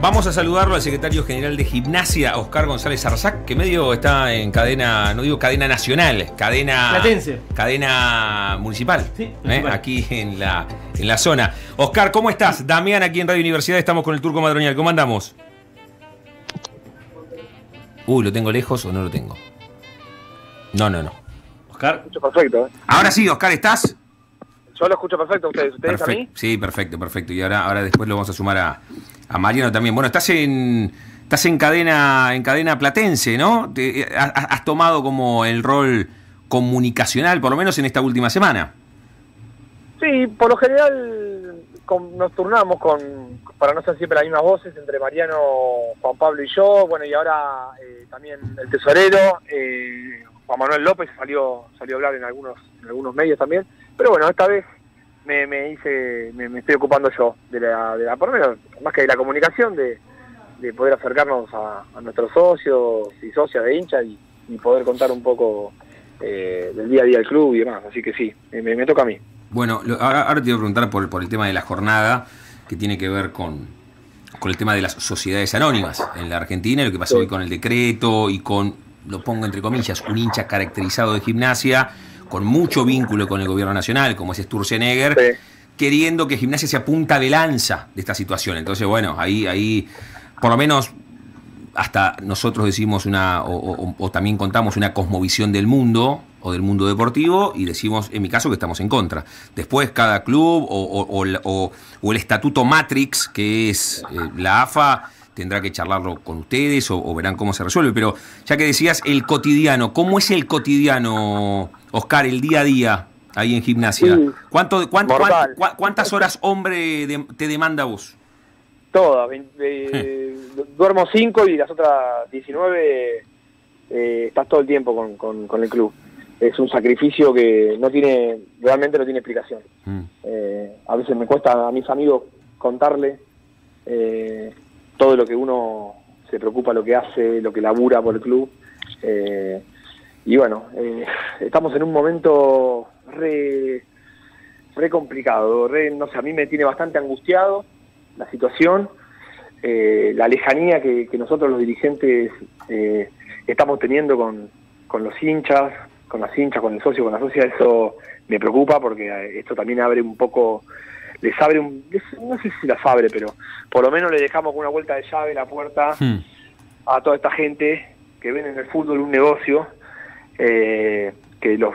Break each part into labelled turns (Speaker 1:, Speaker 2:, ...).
Speaker 1: Vamos a saludarlo al secretario general de Gimnasia, Oscar González Arzac, que medio está en cadena, no digo cadena nacional, cadena municipal,
Speaker 2: sí, municipal.
Speaker 1: Aquí en la zona. Oscar, ¿cómo estás? Damián, aquí en Radio Universidad, estamos con el Turco Madroñal. ¿Cómo andamos? ¿Lo tengo lejos o no lo tengo? No.
Speaker 2: Oscar.
Speaker 3: Lo escucho perfecto,
Speaker 1: Ahora sí, Oscar, ¿estás?
Speaker 3: Yo lo escucho perfecto. ¿Ustedes
Speaker 1: Perfecto.
Speaker 3: a mí?
Speaker 1: Sí, perfecto. Y ahora después lo vamos a sumar a Mariano también. Bueno, estás en cadena platense, ¿no? Has tomado como el rol comunicacional, por lo menos en esta última semana.
Speaker 3: Sí, por lo general nos turnamos para no ser siempre las mismas voces, entre Mariano, Juan Pablo y yo. Bueno, y ahora también el tesorero, Juan Manuel López salió a hablar en algunos medios también. Pero bueno, esta vez me estoy ocupando yo de la por lo menos, más que de la comunicación, de poder acercarnos a nuestros socios y socias de hinchas y poder contar un poco del día a día del club y demás. Así que sí, me toca a mí.
Speaker 1: Bueno, ahora te voy a preguntar por el tema de la jornada, que tiene que ver con el tema de las sociedades anónimas en la Argentina, lo que pasó hoy con el decreto y con, lo pongo entre comillas, un hincha caracterizado de Gimnasia, con mucho vínculo con el gobierno nacional, como es Sturzenegger, sí, queriendo que Gimnasia sea punta de lanza de esta situación. Entonces, bueno, ahí por lo menos hasta nosotros decimos o también contamos una cosmovisión del mundo o del mundo deportivo y decimos, en mi caso, que estamos en contra. Después cada club o el estatuto Matrix, que es la AFA, tendrá que charlarlo con ustedes o verán cómo se resuelve. Pero ya que decías el cotidiano, ¿cómo es el cotidiano, Oscar, el día a día ahí en Gimnasia?
Speaker 3: Sí,
Speaker 1: ¿Cuántas horas hombre te demanda vos?
Speaker 3: Todas. Duermo 5 y las otras 19 estás todo el tiempo con el club. Es un sacrificio que realmente no tiene explicación. A veces me cuesta a mis amigos contarle todo lo que uno se preocupa, lo que hace, lo que labura por el club. Y bueno, estamos en un momento re complicado, no sé, a mí me tiene bastante angustiado la situación, la lejanía que nosotros los dirigentes estamos teniendo con los hinchas, con las hinchas, con el socio, con la socia. Eso me preocupa porque esto también abre un poco, no sé si las abre, pero por lo menos le dejamos con una vuelta de llave la puerta a toda esta gente que ven en el fútbol un negocio que los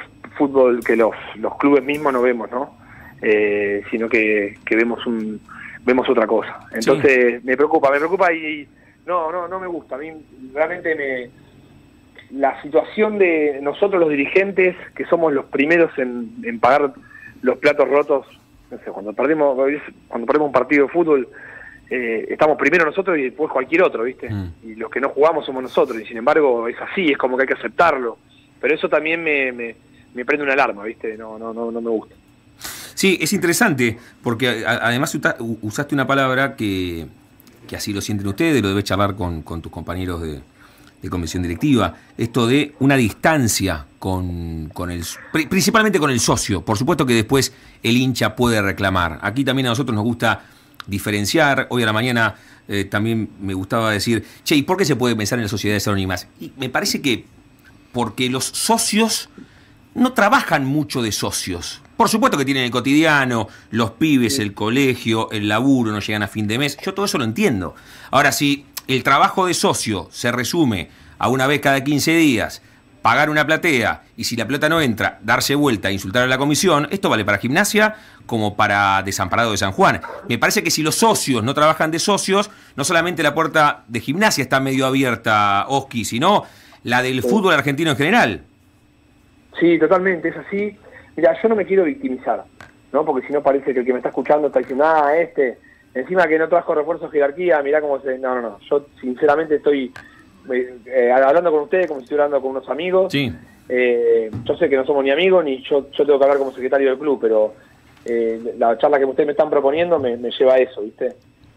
Speaker 3: clubes mismos no vemos, ¿no? Sino que vemos otra cosa. Entonces sí, me preocupa y no me gusta. A mí realmente la situación de nosotros los dirigentes, que somos los primeros en pagar los platos rotos, no sé, cuando perdemos un partido de fútbol, estamos primero nosotros y después cualquier otro, ¿viste? Y los que no jugamos somos nosotros, y sin embargo es así, es como que hay que aceptarlo. Pero eso también me prende una alarma, ¿viste? No me gusta.
Speaker 1: Sí, es interesante, porque además usaste una palabra que así lo sienten ustedes, lo debes charlar con tus compañeros de comisión directiva, esto de una distancia principalmente con el socio. Por supuesto que después el hincha puede reclamar. Aquí también a nosotros nos gusta diferenciar. Hoy a la mañana también me gustaba decir, ¿y por qué se puede pensar en las sociedades anónimas? Y me parece que porque los socios no trabajan mucho de socios. Por supuesto que tienen el cotidiano, los pibes, el colegio, el laburo, no llegan a fin de mes. Yo todo eso lo entiendo. Ahora, si el trabajo de socio se resume a una vez cada 15 días, pagar una platea, y si la pelota no entra, darse vuelta e insultar a la comisión, esto vale para Gimnasia como para Desamparado de San Juan. Me parece que si los socios no trabajan de socios, no solamente la puerta de Gimnasia está medio abierta, Oski, sino la del fútbol argentino en general.
Speaker 3: Sí, totalmente, es así. Mira, yo no me quiero victimizar, ¿no? Porque si no parece que el que me está escuchando está diciendo, encima que no trajo refuerzos de jerarquía, mirá cómo se... No. Yo sinceramente estoy hablando con ustedes como si estuviera hablando con unos amigos.
Speaker 1: Sí.
Speaker 3: Yo sé que no somos ni amigos, ni yo tengo que hablar como secretario del club, pero la charla que ustedes me están proponiendo me lleva a eso, ¿viste?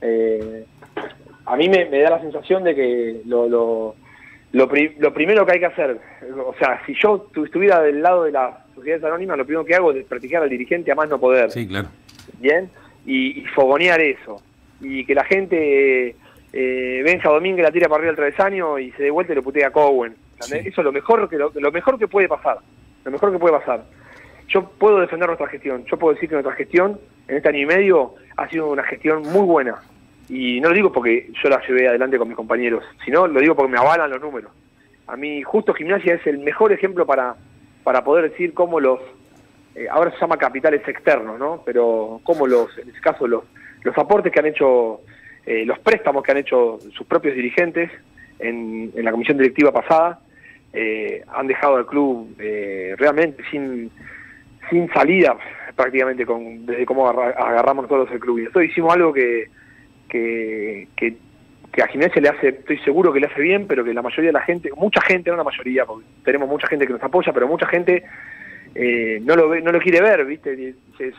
Speaker 3: A mí me da la sensación de que lo primero que hay que hacer, o sea, si yo estuviera del lado de las sociedades anónimas, lo primero que hago es desprestigiar al dirigente a más no poder.
Speaker 1: Sí, claro.
Speaker 3: Bien, y fogonear eso. Y que la gente Benja Domínguez la tira para arriba del travesaño y se dé vuelta y lo putea a Cowen. Sí. Eso es lo mejor que puede pasar. Lo mejor que puede pasar. Yo puedo defender nuestra gestión. Yo puedo decir que nuestra gestión, en este año y medio, ha sido una gestión muy buena. Y no lo digo porque yo la llevé adelante con mis compañeros, sino lo digo porque me avalan los números. A mí, justo Gimnasia es el mejor ejemplo para poder decir cómo ahora se llama capitales externos, ¿no? Pero cómo en este caso, los aportes que han hecho, los préstamos que han hecho sus propios dirigentes en la comisión directiva pasada, han dejado al club realmente sin salida prácticamente desde cómo agarramos nosotros el club. Y nosotros hicimos algo que a Gimnasia le hace, estoy seguro que le hace bien, pero que la mayoría de la gente, mucha gente, no la mayoría, porque tenemos mucha gente que nos apoya, pero mucha gente no lo quiere ver, ¿viste?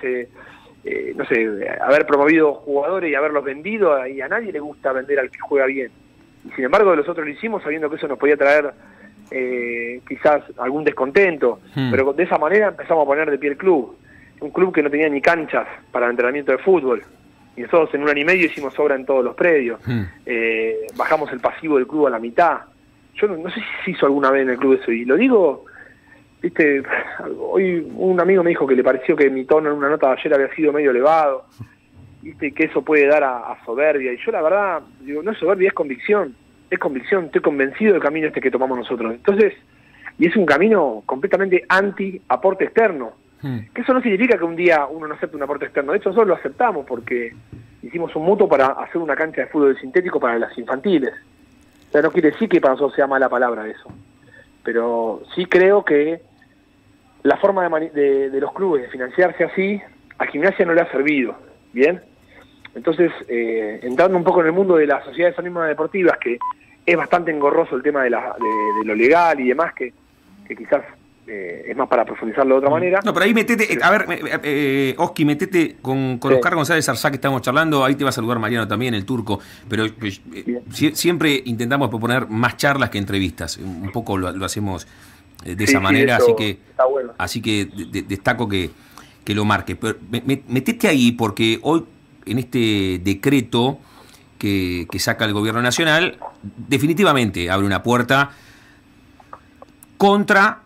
Speaker 3: No sé, haber promovido jugadores y haberlos vendido, y a nadie le gusta vender al que juega bien. Y sin embargo nosotros lo hicimos sabiendo que eso nos podía traer quizás algún descontento, pero de esa manera empezamos a poner de pie el club. Un club que no tenía ni canchas para el entrenamiento de fútbol. Y nosotros en un año y medio hicimos obra en todos los predios. Bajamos el pasivo del club a la mitad. Yo no sé si se hizo alguna vez en el club eso. Y lo digo, viste, hoy un amigo me dijo que le pareció que mi tono en una nota de ayer había sido medio elevado. Viste, que eso puede dar a soberbia. Y yo la verdad, digo, no es soberbia, es convicción. Es convicción, estoy convencido del camino que tomamos nosotros. Entonces, y es un camino completamente anti-aporte externo. Que eso no significa que un día uno no acepte un aporte externo. De hecho, nosotros lo aceptamos porque hicimos un mutuo para hacer una cancha de fútbol sintético para las infantiles. O sea, no quiere decir que para nosotros sea mala palabra eso. Pero sí creo que la forma de los clubes de financiarse así, a Gimnasia no le ha servido. ¿Bien? Entonces, entrando un poco en el mundo de las sociedades anónimas deportivas, que es bastante engorroso el tema de lo legal y demás, que quizás es más para profundizarlo de otra manera. No,
Speaker 1: pero ahí metete, a ver, Oski, metete con Oscar González Arzá, que estamos charlando, ahí te va a saludar Mariano también, el turco, pero siempre intentamos proponer más charlas que entrevistas, un poco lo hacemos de esa manera, así que destaco que lo marque. Pero metete ahí, porque hoy, en este decreto que saca el gobierno nacional, definitivamente abre una puerta contra,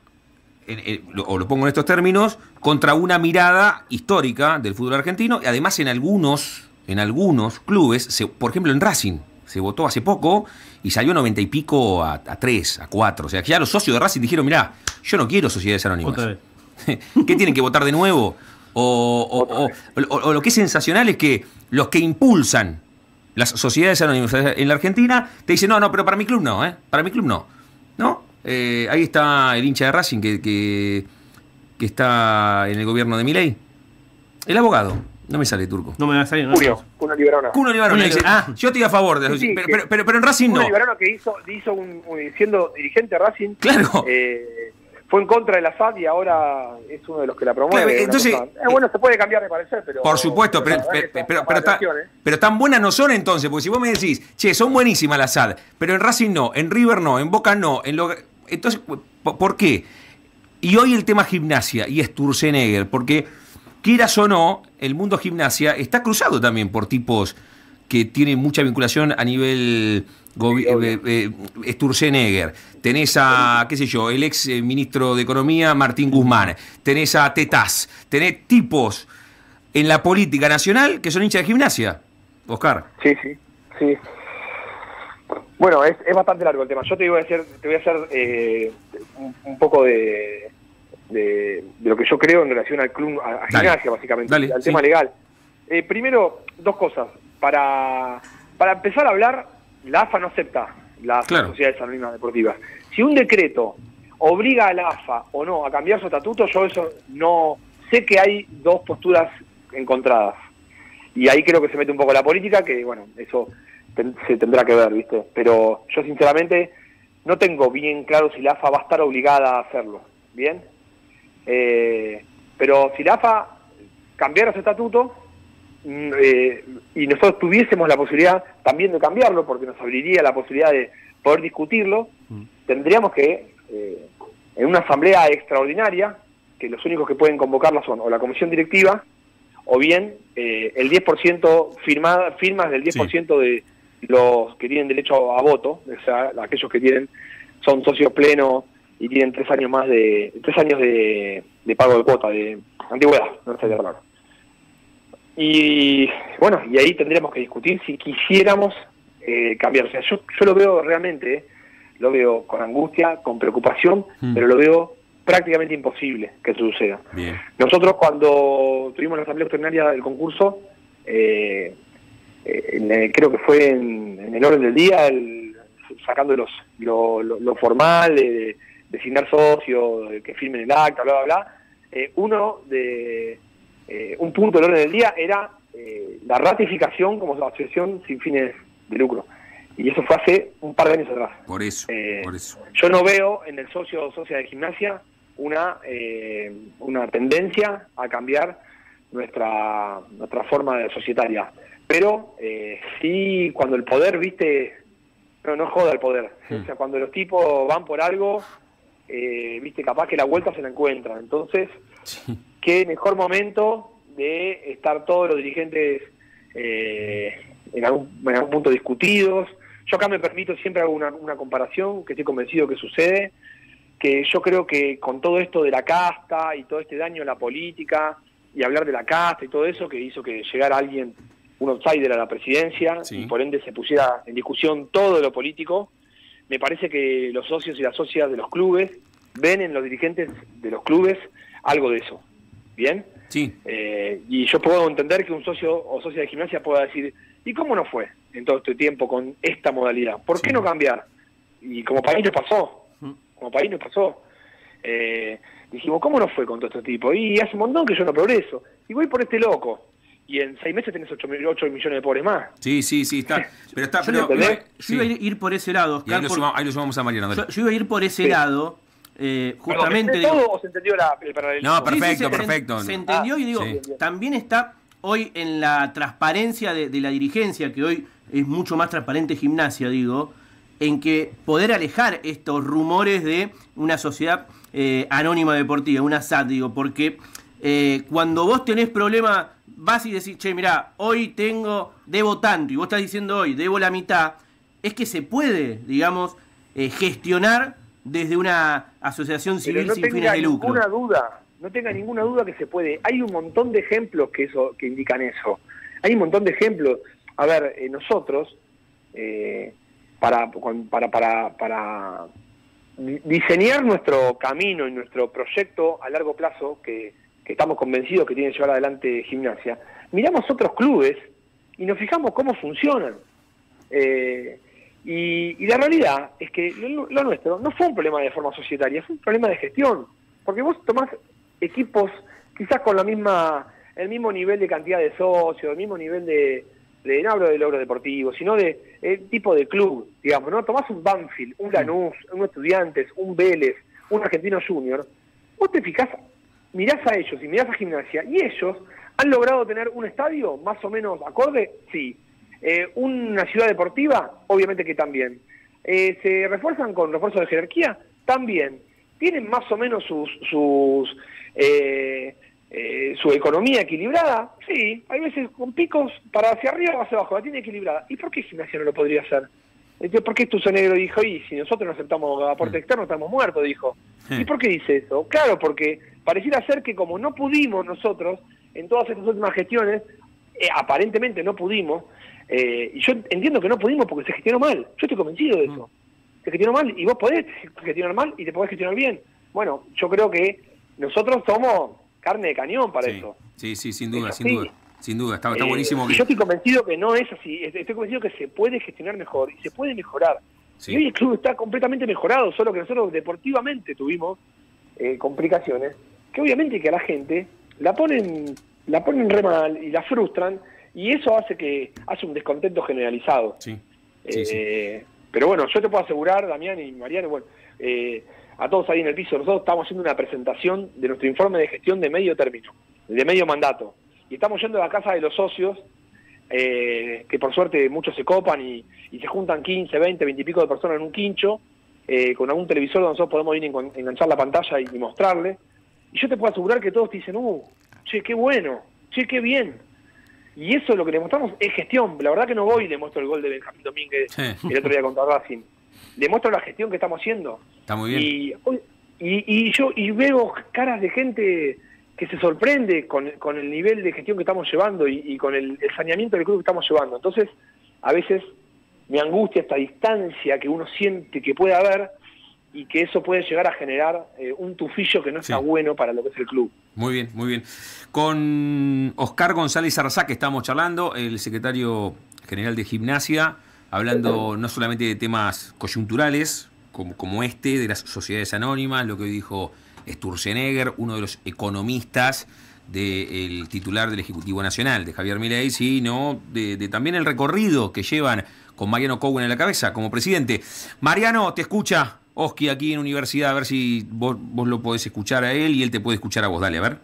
Speaker 1: o lo pongo en estos términos, contra una mirada histórica del fútbol argentino, y además en algunos clubes, por ejemplo en Racing, se votó hace poco y salió 90 y pico a 3, a 4. O sea, que ya los socios de Racing dijeron, mirá, yo no quiero sociedades anónimas. ¿Qué tienen que votar de nuevo? O lo que es sensacional es que los que impulsan las sociedades anónimas en la Argentina te dicen, no, pero para mi club no, para mi club no. ¿No? Ahí está el hincha de Racing que está en el gobierno de Milei. El abogado. No me sale, turco.
Speaker 2: No me va a salir, ¿no?
Speaker 3: Cuno Liberona.
Speaker 1: Cuno Liberona dice, yo estoy a favor de eso. Sí, pero en Racing no.
Speaker 3: Cuno Liberona que hizo siendo dirigente de Racing,
Speaker 1: claro.
Speaker 3: Fue en contra de la SAD y ahora es uno de los que la promueve.
Speaker 1: Claro, entonces,
Speaker 3: bueno, se puede cambiar de parecer, pero...
Speaker 1: Por supuesto, pero tan buenas no son entonces, porque si vos me decís, che, son buenísimas las SAD, pero en Racing no, en River no, en Boca no, entonces, ¿por qué? Y hoy el tema Gimnasia y Sturzenegger, porque quieras o no, el mundo Gimnasia está cruzado también por tipos que tienen mucha vinculación a nivel Sturzenegger. Tenés a, qué sé yo, el ex ministro de Economía, Martín Guzmán. Tenés a Tetaz. Tenés tipos en la política nacional que son hinchas de Gimnasia. Oscar.
Speaker 3: Sí. Bueno, es bastante largo el tema. Yo te voy a hacer un poco de lo que yo creo en relación al club, a Gimnasia, básicamente, al tema legal. Primero, dos cosas. Para empezar a hablar, la AFA no acepta las sociedades anónimas deportivas. Si un decreto obliga a la AFA o no a cambiar su estatuto, yo eso no sé, que hay dos posturas encontradas. Y ahí creo que se mete un poco la política, que bueno, eso se tendrá que ver, ¿viste? Pero yo sinceramente no tengo bien claro si la AFA va a estar obligada a hacerlo, ¿bien? Pero si la AFA cambiara su estatuto, y nosotros tuviésemos la posibilidad también de cambiarlo, porque nos abriría la posibilidad de poder discutirlo, tendríamos que, en una asamblea extraordinaria, que los únicos que pueden convocarla son o la comisión directiva, o bien el 10%, firmas del 10% de los que tienen derecho a voto, o sea, aquellos que son socios plenos y tienen 3 años más de pago de cuota, de antigüedad, no sé de palabra. Y bueno, y ahí tendríamos que discutir si quisiéramos cambiar. O sea, yo lo veo realmente, lo veo con angustia, con preocupación, pero lo veo prácticamente imposible que eso suceda.
Speaker 1: Bien.
Speaker 3: Nosotros cuando tuvimos la asamblea extraordinaria del concurso, creo que fue en el orden del día, sacando lo formal, de designar socios, que firmen el acta, bla, bla, bla. Un punto del orden del día era la ratificación como asociación sin fines de lucro. Y eso fue hace un par de años atrás.
Speaker 1: Por eso.
Speaker 3: Yo no veo en el socio o socia de Gimnasia una tendencia a cambiar nuestra forma de societaria. Pero sí, cuando el poder, viste, no joda el poder. O sea, cuando los tipos van por algo, viste, capaz que la vuelta se la encuentran. Entonces, qué mejor momento de estar todos los dirigentes en algún punto discutidos. Yo acá me permito, siempre hago una comparación, que estoy convencido que sucede, que yo creo que con todo esto de la casta y todo este daño a la política, y hablar de la casta y todo eso, que hizo que llegara alguien, un outsider a la presidencia, y por ende se pusiera en discusión todo lo político, me parece que los socios y las socias de los clubes ven en los dirigentes de los clubes algo de eso. ¿Bien?
Speaker 1: Sí.
Speaker 3: Y yo puedo entender que un socio o socia de Gimnasia pueda decir, ¿y cómo no fue en todo este tiempo con esta modalidad? ¿Por qué no cambiar? Y como país nos pasó. Dijimos, ¿cómo no fue con todo este tipo? Y hace un montón que yo no progreso. Y voy por este loco. Y en 6 meses tenés 8 millones de pobres más.
Speaker 1: Sí, está. Pero está.
Speaker 2: Yo iba a ir por ese lado, Oscar.
Speaker 1: Ahí lo sumamos a Mariano.
Speaker 2: Yo iba a ir por ese lado. Justamente
Speaker 3: digo, ¿todo o se entendió el paralelismo?
Speaker 1: No, perfecto.
Speaker 2: Se entendió y digo, también está hoy en la transparencia de la dirigencia, que hoy es mucho más transparente Gimnasia, digo, en que poder alejar estos rumores de una sociedad anónima deportiva, una SAD, digo, porque cuando vos tenés problema, vas y decís, che, mirá, hoy debo tanto, y vos estás diciendo hoy, debo la mitad, es que se puede, digamos, gestionar desde una asociación civil sin fines de lucro.
Speaker 3: No tenga ninguna duda que se puede. Hay un montón de ejemplos que indican eso. Hay un montón de ejemplos. A ver, nosotros, para diseñar nuestro camino y nuestro proyecto a largo plazo, que estamos convencidos que tiene que llevar adelante Gimnasia, miramos otros clubes y nos fijamos cómo funcionan. Y la realidad es que lo nuestro no fue un problema de forma societaria, fue un problema de gestión. Porque vos tomás equipos quizás con el mismo nivel de cantidad de socios, el mismo nivel no hablo de logro deportivo, sino de tipo de club, digamos, ¿no? Tomás un Banfield, un Lanús, un Estudiantes, un Vélez, un Argentino Junior, vos te fijás, mirás a ellos y mirás a Gimnasia, y ellos han logrado tener un estadio más o menos acorde, sí. Una ciudad deportiva, obviamente que también. ¿Se refuerzan con refuerzos de jerarquía? También. ¿Tienen más o menos su economía equilibrada? Sí. Hay veces con picos para hacia arriba o hacia abajo, la tiene equilibrada. ¿Y por qué Gimnasia no lo podría hacer? ¿Por qué Tuzo Negro dijo, y si nosotros no aceptamos aporte externo estamos muertos? Dijo. ¿Y por qué dice eso? Claro, porque pareciera ser que como no pudimos nosotros, en todas estas últimas gestiones, aparentemente no pudimos, y yo entiendo que no pudimos porque se gestionó mal. Yo estoy convencido de eso. Se gestionó mal y vos podés gestionar mal y te podés gestionar bien. Bueno, yo creo que nosotros somos carne de cañón para eso.
Speaker 1: Sí, sin duda. Está buenísimo.
Speaker 3: Yo estoy convencido que no es así. Estoy convencido que se puede gestionar mejor y se puede mejorar. Sí. Y hoy el club está completamente mejorado, solo que nosotros deportivamente tuvimos complicaciones que obviamente que a la gente la ponen re mal y la frustran. Y eso hace un descontento generalizado. Sí. Pero bueno, yo te puedo asegurar, Damián y Mariano, bueno, a todos ahí en el piso, nosotros estamos haciendo una presentación de nuestro informe de gestión de medio término, de medio mandato. Y estamos yendo a la casa de los socios, que por suerte muchos se copan y se juntan 15, 20 y pico de personas en un quincho, con algún televisor donde nosotros podemos ir a enganchar la pantalla y mostrarle. Y yo te puedo asegurar que todos te dicen, che, qué bueno, che, qué bien. Y eso lo que le mostramos es gestión. La verdad que no voy y le muestro el gol de Benjamín Domínguez el otro día contra Racing. Le muestro la gestión que estamos haciendo.
Speaker 1: Está muy bien.
Speaker 3: Y veo caras de gente que se sorprende con el nivel de gestión que estamos llevando y con el saneamiento del club que estamos llevando. Entonces, a veces me angustia esta distancia que uno siente que puede haber y que eso puede llegar a generar un tufillo que no está bueno para lo que es el club.
Speaker 1: Muy bien, muy bien. Con Oscar González Arrasá, que estamos charlando, el secretario general de Gimnasia, hablando no solamente de temas coyunturales, como este, de las sociedades anónimas, lo que dijo Sturzenegger, uno de los economistas del titular del Ejecutivo Nacional, de Javier Milei, sino de también el recorrido que llevan con Mariano Cowen en la cabeza como presidente. Mariano, te escucha Oski aquí en Universidad, a ver si vos lo podés escuchar a él y él te puede escuchar a vos. Dale, a ver.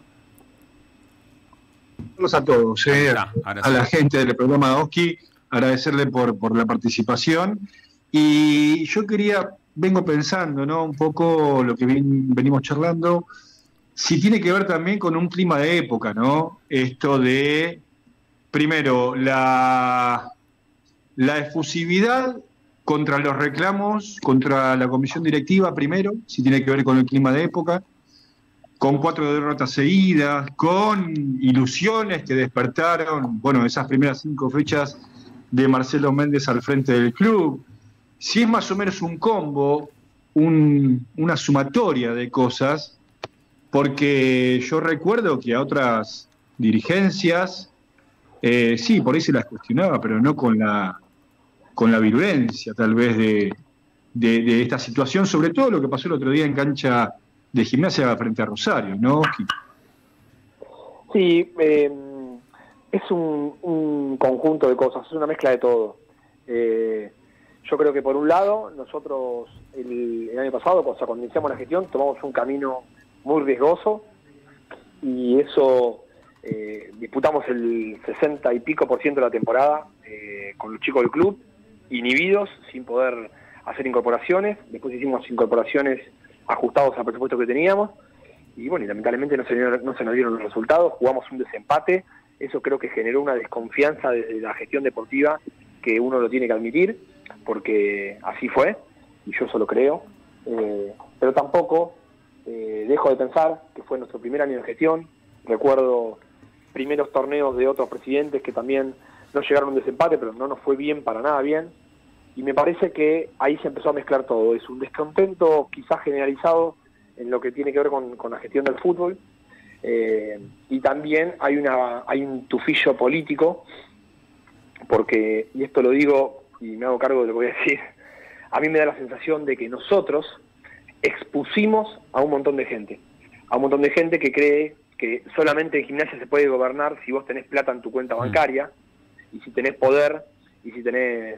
Speaker 4: Saludos a todos, a la gente del programa Oski, agradecerle por la participación. Y yo vengo pensando, ¿no? Un poco lo que venimos charlando, si tiene que ver también con un clima de época, ¿no? Esto de, primero, la efusividad contra los reclamos, contra la comisión directiva, primero, si tiene que ver con el clima de época, con 4 derrotas seguidas, con ilusiones que despertaron, bueno, esas primeras 5 fechas de Marcelo Méndez al frente del club. Si es más o menos un combo, una sumatoria de cosas, porque yo recuerdo que a otras dirigencias, sí, por ahí se las cuestionaba, pero no con la virulencia tal vez de esta situación, sobre todo lo que pasó el otro día en cancha de Gimnasia frente a Rosario, ¿no?
Speaker 3: Sí, es un conjunto de cosas, es una mezcla de todo. Yo creo que por un lado, nosotros el año pasado, cuando iniciamos la gestión, tomamos un camino muy riesgoso y eso disputamos el 60 y pico % de la temporada con los chicos del club, inhibidos, sin poder hacer incorporaciones. Después hicimos incorporaciones ajustados al presupuesto que teníamos y bueno, y lamentablemente no se nos dieron los resultados, jugamos un desempate. Eso creo que generó una desconfianza desde la gestión deportiva que uno lo tiene que admitir, porque así fue, y yo eso lo creo, pero tampoco dejo de pensar que fue nuestro primer año de gestión. Recuerdo primeros torneos de otros presidentes que también no llegaron a un desempate, pero no nos fue bien, para nada bien, y me parece que ahí se empezó a mezclar todo. Es un descontento quizás generalizado en lo que tiene que ver con la gestión del fútbol, y también hay un tufillo político, porque, y esto lo digo y me hago cargo de lo que voy a decir, a mí me da la sensación de que nosotros expusimos a un montón de gente que cree que solamente en Gimnasia se puede gobernar si vos tenés plata en tu cuenta bancaria, y si tenés poder, y si tenés,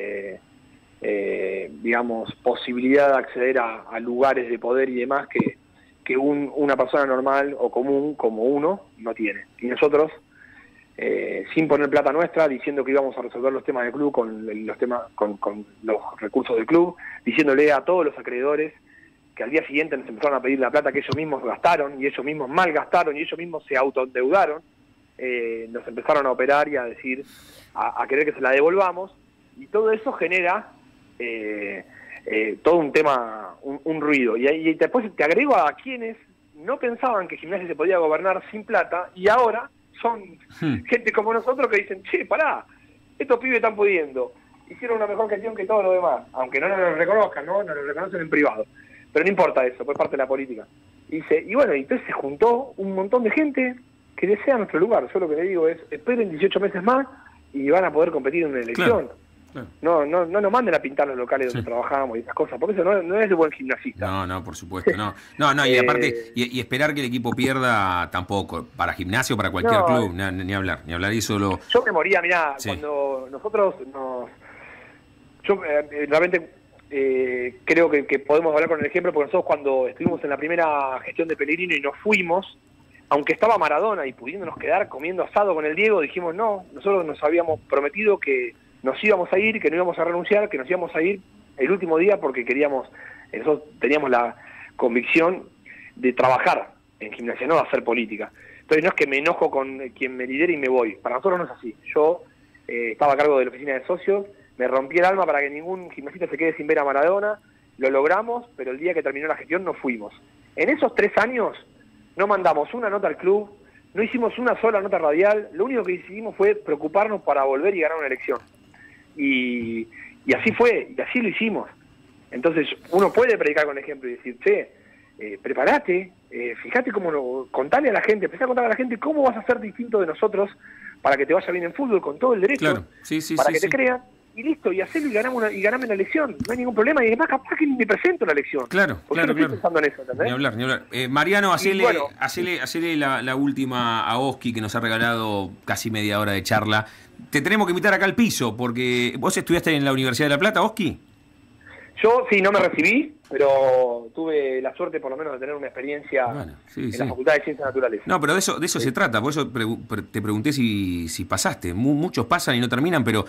Speaker 3: digamos, posibilidad de acceder a lugares de poder y demás que una persona normal o común como uno no tiene. Y nosotros, sin poner plata nuestra, diciendo que íbamos a resolver los temas del club con los recursos del club, diciéndole a todos los acreedores que al día siguiente nos empezaron a pedir la plata que ellos mismos gastaron y ellos mismos malgastaron y ellos mismos se autoendeudaron, nos empezaron a operar y a decir, a querer que se la devolvamos, y todo eso genera todo un tema, un ruido. Y después te agrego a quienes no pensaban que Gimnasia se podía gobernar sin plata y ahora son gente como nosotros que dicen, che, pará, estos pibes están pudiendo, hicieron una mejor gestión que todos los demás, aunque no nos lo reconozcan, ¿no? Nos lo reconocen en privado, pero no importa eso, fue parte de la política. Y bueno, entonces se juntó un montón de gente que desea nuestro lugar. Yo lo que le digo es, esperen 18 meses más y van a poder competir en una elección. Claro. No nos manden a pintar los locales donde trabajamos y esas cosas, porque eso no es de buen gimnasista.
Speaker 1: No, por supuesto, no, y aparte, y esperar que el equipo pierda tampoco, para Gimnasia o para cualquier club, ni hablar, eso
Speaker 3: Yo me moría, mirá, cuando nosotros yo realmente creo que podemos hablar con el ejemplo, porque nosotros cuando estuvimos en la primera gestión de Pellegrino y nos fuimos, aunque estaba Maradona y pudiéndonos quedar comiendo asado con el Diego, dijimos no, nosotros nos habíamos prometido que nos íbamos a ir, que no íbamos a renunciar, que nos íbamos a ir el último día porque nosotros teníamos la convicción de trabajar en Gimnasia, no de hacer política. Entonces no es que me enojo con quien me lidera y me voy. Para nosotros no es así. Yo estaba a cargo de la oficina de socios, me rompí el alma para que ningún gimnasista se quede sin ver a Maradona, lo logramos, pero el día que terminó la gestión no fuimos. En esos 3 años no mandamos una nota al club, no hicimos una sola nota radial, lo único que hicimos fue preocuparnos para volver y ganar una elección. Y así fue, y así lo hicimos. Entonces uno puede predicar con ejemplo y decir, che, prepárate, fíjate contale a la gente, empezá a contarle a la gente cómo vas a ser distinto de nosotros para que te vaya bien en fútbol con todo el derecho,
Speaker 1: claro. Sí,
Speaker 3: para que te crean, y listo, y hacelo y ganame una elección, no hay ningún problema, y además capaz que ni me presento la elección.
Speaker 1: Claro,
Speaker 3: porque
Speaker 1: claro,
Speaker 3: yo no estoy pensando en eso, ¿entendés?
Speaker 1: Ni hablar, ni hablar. Mariano, hacele la última a Oski, que nos ha regalado casi media hora de charla. Te tenemos que invitar acá al piso, porque vos estudiaste en la Universidad de La Plata, Oski.
Speaker 3: Yo sí, no me recibí, pero tuve la suerte por lo menos de tener una experiencia en la Facultad de Ciencias Naturales.
Speaker 1: No, pero de eso se trata, por eso te pregunté si pasaste. Muchos pasan y no terminan, pero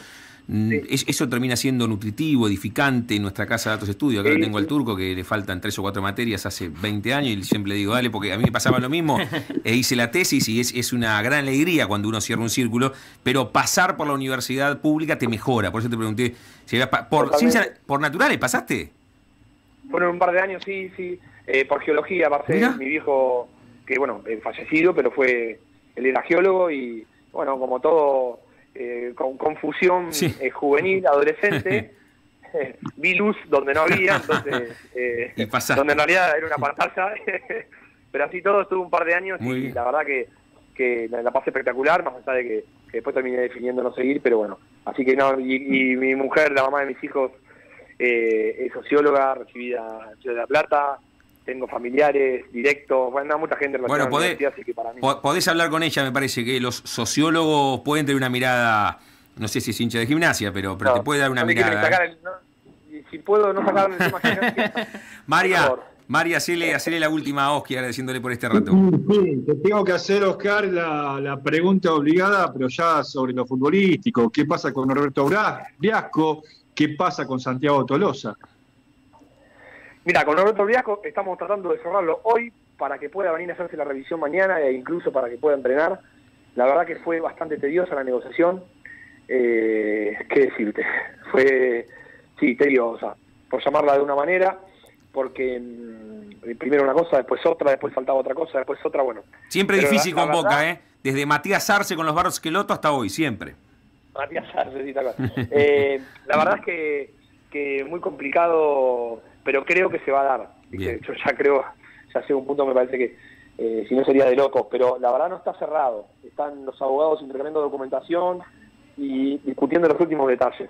Speaker 1: eso termina siendo nutritivo, edificante en nuestra casa de datos estudio. Acá tengo al Turco, que le faltan 3 o 4 materias hace 20 años y siempre le digo, dale, porque a mí me pasaba lo mismo, hice la tesis y es una gran alegría cuando uno cierra un círculo, pero pasar por la universidad pública te mejora. Por eso te pregunté, si por naturales pasaste.
Speaker 3: Fueron un par de años, sí. Por geología, aparte, mi viejo, que bueno, fallecido, pero él era geólogo y, bueno, como todo, con confusión juvenil, adolescente, vi luz donde no había, entonces, donde en realidad era una pantalla, pero así todo estuve un par de años y la verdad que la pasé espectacular, más allá de que después terminé definiendo no seguir, pero bueno, así que no, y mi mujer, la mamá de mis hijos, es socióloga, recibida en Ciudad de La Plata, tengo familiares directos, bueno, mucha gente relacionada con la universidad, así que para mí...
Speaker 1: Podés hablar con ella, me parece que los sociólogos pueden tener una mirada, no sé si es hincha de Gimnasia, pero te puede dar una mirada.
Speaker 3: Si puedo no sacar el tema Gimnasia.
Speaker 1: María, hacele la última a Oski, agradeciéndole por este rato.
Speaker 4: Sí, te tengo que hacer, Oscar, la pregunta obligada, pero ya sobre lo futbolístico. ¿Qué pasa con Norberto Briasco? ¿Qué pasa con Santiago Tolosa?
Speaker 3: Mira, con Norberto Briasco estamos tratando de cerrarlo hoy para que pueda venir a hacerse la revisión mañana e incluso para que pueda entrenar. La verdad que fue bastante tediosa la negociación. ¿Qué decirte? Fue, tediosa, por llamarla de una manera, porque primero una cosa, después otra, después faltaba otra cosa, después otra, bueno.
Speaker 1: Siempre difícil con Boca, desde Matías Arce con los Barros Esqueloto hasta hoy, siempre.
Speaker 3: Matías Arce, sí, tal cual. La verdad es que muy complicado, pero creo que se va a dar. Yo ya llega un punto, me parece que si no sería de locos, pero la verdad no está cerrado. Están los abogados intercambiando documentación y discutiendo los últimos detalles.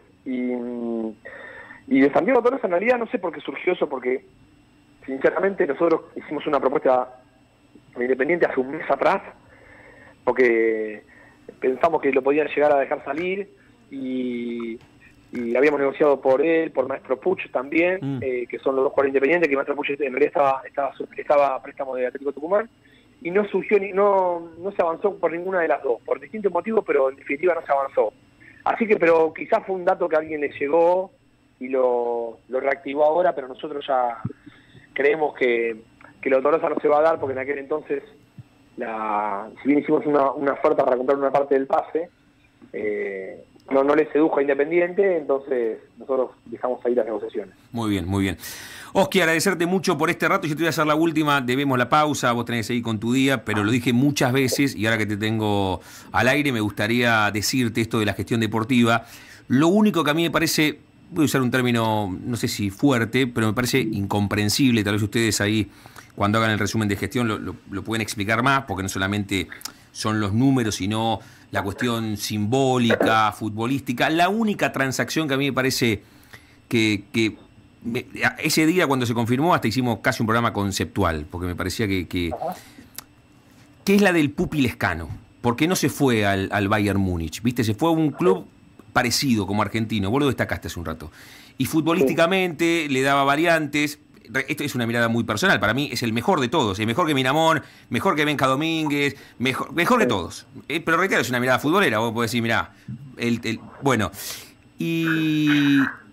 Speaker 3: Y de Santiago Tolosa en realidad no sé por qué surgió eso, porque sinceramente nosotros hicimos una propuesta Independiente hace un mes atrás, porque pensamos que lo podían llegar a dejar salir y habíamos negociado por él, por Maestro Puch también, que son los dos jugadores independientes, que Maestro Puch en realidad estaba a préstamo de Atlético Tucumán, y no surgió no se avanzó por ninguna de las dos, por distintos motivos, pero en definitiva no se avanzó. Así que, pero quizás fue un dato que a alguien le llegó y lo reactivó ahora, pero nosotros ya creemos que lo Tolosa no se va a dar, porque en aquel entonces, si bien hicimos una oferta para comprar una parte del pase, no le sedujo a Independiente, entonces nosotros dejamos ahí las negociaciones.
Speaker 1: Muy bien, muy bien. Oski, agradecerte mucho por este rato. Yo te voy a hacer la última, debemos la pausa, vos tenés que seguir con tu día, pero lo dije muchas veces y ahora que te tengo al aire me gustaría decirte esto de la gestión deportiva. Lo único que a mí me parece, voy a usar un término, no sé si fuerte, pero me parece incomprensible, tal vez ustedes ahí cuando hagan el resumen de gestión lo pueden explicar más, porque no solamente son los números, sino la cuestión simbólica, futbolística. La única transacción que a mí me parece que ese día cuando se confirmó hasta hicimos casi un programa conceptual, porque me parecía que es la del Pupi Lescano, porque no se fue al Bayern Múnich, ¿viste? Se fue a un club parecido como argentino, vos lo destacaste hace un rato, y futbolísticamente le daba variantes. Esto es una mirada muy personal, para mí es el mejor de todos, es mejor que Miramón, mejor que Benja Domínguez, mejor que todos, pero reitero, es una mirada futbolera, vos podés decir, mirá, bueno, y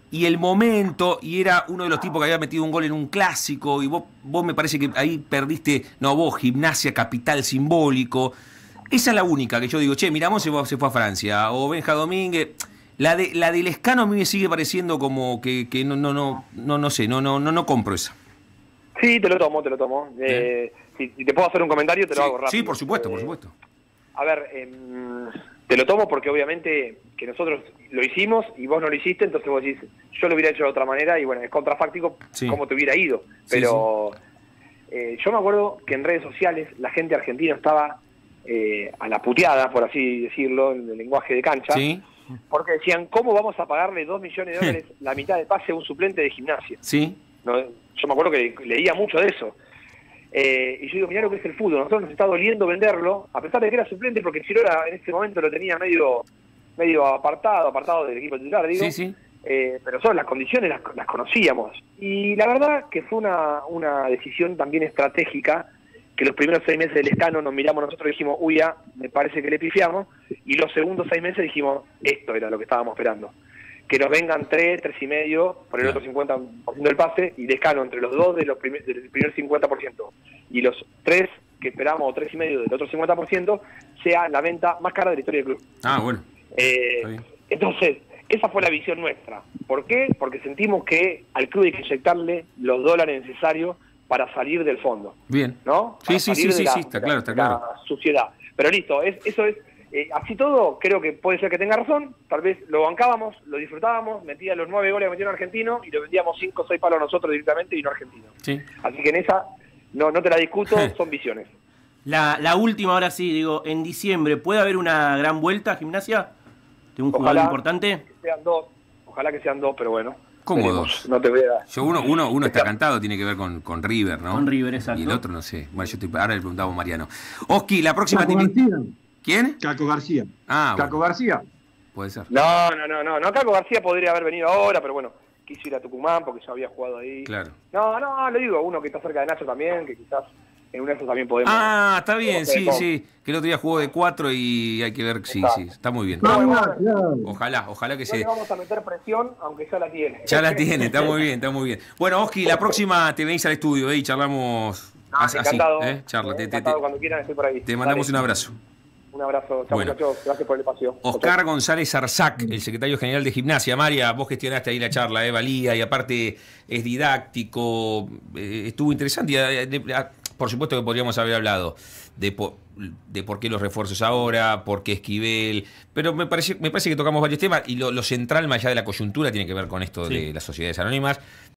Speaker 1: y el momento, y era uno de los tipos que había metido un gol en un clásico, y vos me parece que ahí perdiste, no, vos, Gimnasia, capital simbólico. Esa es la única que yo digo, che, Miramón se fue a Francia, o Benja Domínguez. La de Lescano a mí me sigue pareciendo como que no sé, no compro esa.
Speaker 3: Sí, te lo tomo. Si te puedo hacer un comentario, te lo hago rápido.
Speaker 1: Sí, por supuesto.
Speaker 3: A ver, te lo tomo porque obviamente que nosotros lo hicimos y vos no lo hiciste, entonces vos decís, yo lo hubiera hecho de otra manera y bueno, es contrafáctico cómo te hubiera ido. Pero yo me acuerdo que en redes sociales la gente argentina estaba a la puteada, por así decirlo, en el lenguaje de cancha, porque decían, ¿cómo vamos a pagarle $2 millones la mitad de pase a un suplente de Gimnasia? No, yo me acuerdo que leía mucho de eso. Y yo digo, mirá lo que es el fútbol, a nosotros nos está doliendo venderlo, a pesar de que era suplente, porque Chirola en ese momento lo tenía medio apartado del equipo titular, digo. Pero son las condiciones las conocíamos. Y la verdad que fue una decisión también estratégica, que los primeros 6 meses del Lescano nos miramos nosotros y dijimos, uy, ya, me parece que le pifiamos, y los segundos 6 meses dijimos, esto era lo que estábamos esperando. Que nos vengan 3,5 por el otro 50% del pase, y Lescano entre los dos del primer 50%, y los 3 que esperamos, o 3,5 del otro 50%, sea la venta más cara de la historia del club.
Speaker 1: Bueno.
Speaker 3: Entonces, esa fue la visión nuestra. ¿Por qué? Porque sentimos que al club hay que inyectarle los dólares necesarios para salir del fondo.
Speaker 1: Bien.
Speaker 3: ¿No?
Speaker 1: Sí, está claro.
Speaker 3: La suciedad. Pero listo, eso es. Así todo, creo que puede ser que tenga razón. Tal vez lo bancábamos, lo disfrutábamos, metía los 9 goles que metió un argentino y lo vendíamos 5 o 6 palos nosotros directamente y no argentino. Así que en esa no te la discuto, son visiones.
Speaker 2: La última, ahora sí, digo, en diciembre, ¿puede haber una gran vuelta a Gimnasia? ¿De un jugador importante?
Speaker 3: Ojalá que sean dos, pero bueno.
Speaker 1: ¿Cómo dos?
Speaker 3: No te voy a dar.
Speaker 1: Uno está cantado, tiene que ver con River, ¿no?
Speaker 2: Con River, exacto.
Speaker 1: Y el otro no sé. Bueno, ahora le preguntaba a Mariano. Oski, la próxima... ¿Quién?
Speaker 4: Caco García.
Speaker 1: Caco
Speaker 4: García.
Speaker 1: Puede ser.
Speaker 3: No. Caco García podría haber venido ahora, pero bueno, quiso ir a Tucumán porque ya había jugado ahí.
Speaker 1: Claro.
Speaker 3: No, lo digo, uno que está cerca de Nacho también, que quizás en un de esos también podemos...
Speaker 1: Está bien, sí. Que el otro día jugó de 4 y hay que ver, sí, está muy bien. Ojalá que
Speaker 3: no le vamos a meter presión, aunque ya la tiene.
Speaker 1: Ya la tiene, está muy bien. Bueno, Oski, la próxima te venís al estudio y charlamos así.
Speaker 3: Encantado.
Speaker 1: Charla.
Speaker 3: Encantado, cuando quieran estoy por ahí.
Speaker 1: Te mandamos un abrazo.
Speaker 3: Un abrazo, chao muchachos, gracias por el espacio.
Speaker 1: Oscar González Arzac, el secretario general de Gimnasia. María, vos gestionaste ahí la charla, valía, y aparte es didáctico, estuvo interesante. Por supuesto que podríamos haber hablado de por qué los refuerzos ahora, por qué Esquivel, pero me parece que tocamos varios temas, y lo central, más allá de la coyuntura, tiene que ver con esto de las sociedades anónimas.